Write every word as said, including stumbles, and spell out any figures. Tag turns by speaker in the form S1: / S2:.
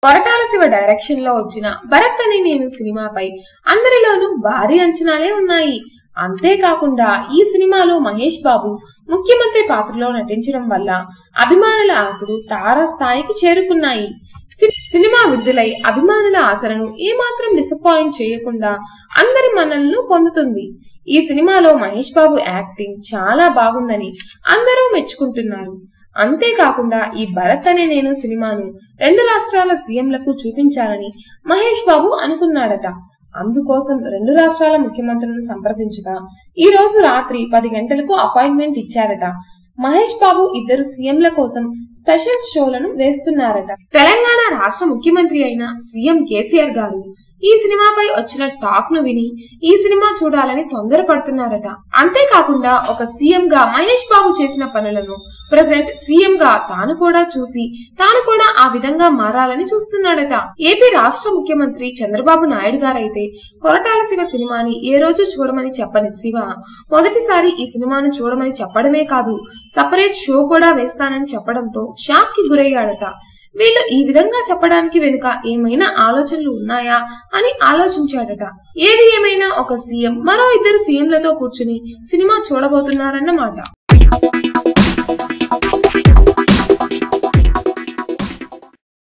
S1: Koratala Shiva direction లో వచ్చిన భరత్ అనే నేను సినిమాపై అందరిలోనూ భారీ అంచనాలే ఉన్నాయి. అంతేకాకుండా ఈ సినిమాలో మహేష్ బాబు ముఖ్యమంత్రి పాత్రలో నటించడం వల్ల అభిమానుల ఆశలు తారాస్థాయికి చేరుకున్నాయి. సినిమా విడుదలై అభిమానుల ఆశలను ఏమాత్రం డిసప్పాయింట్ చేయకుండా అందరి మన్ననలను పొందుతుంది. ఈ సినిమాలో మహేష్ బాబు యాక్టింగ్ చాలా బాగుందని అందరూ మెచ్చుకుంటున్నారు. అంతేకాకుండా ఈ భరత్ అనే నేను సినిమాను రెండు రాష్ట్రాల సీఎంలకు చూపించాలని మహేష్ బాబు అనుకున్నాడట. అందుకోసం రెండు రాష్ట్రాల ముఖ్యమంత్రులను సంప్రదించగా ఈ రోజు రాత్రి పది గంటలకు అపాయింట్మెంట్ ఇచ్చారట. మహేష్ బాబు ఇద్దరు సీఎంల కోసం స్పెషల్ షోలను వేస్తున్నారట. తెలంగాణ రాష్ట్ర ముఖ్యమంత్రి అయిన సీఎం కేసీఆర్ గారు ఈ సినిమాపై వచ్చిన టాక్ ను విని ఈ సినిమా చూడాలని తొందరపడుతున్నారట. అంతేకాకుండా ఒక సీఎం గా మహేష్ బాబు చేసిన పనులను ప్రెసెంట్ సీఎం గా తాను కూడా చూసి తాను కూడా ఆ విధంగా మారాలని చూస్తున్నాడట. ఏపీ రాష్ట్ర ముఖ్యమంత్రి చంద్రబాబు నాయుడు గారైతే కొరటాల శివ సినిమాని ఏ రోజు చూడమని చెప్పని శివ మొదటిసారి ఈ సినిమాను చూడమని చెప్పడమే కాదు సపరేట్ షో కూడా వేస్తానని చెప్పడంతో షాక్ కి గురయ్యాడట. వీళ్ళు ఈ విధంగా చెప్పడానికి వెనుక ఏమైనా ఆలోచనలు ఉన్నాయా అని ఆలోచించాడట. ఏది ఏమైనా ఒక సీఎం మరో ఇద్దరు సీఎంలతో కూర్చుని సినిమా చూడబోతున్నారన్నమాట.